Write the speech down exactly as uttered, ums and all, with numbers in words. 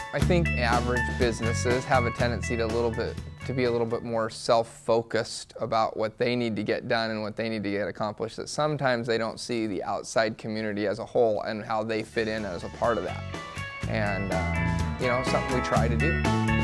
I think average businesses have a tendency to a little bit to be a little bit more self-focused about what they need to get done and what they need to get accomplished, that sometimes they don't see the outside community as a whole and how they fit in as a part of that. And uh, you know, something we try to do.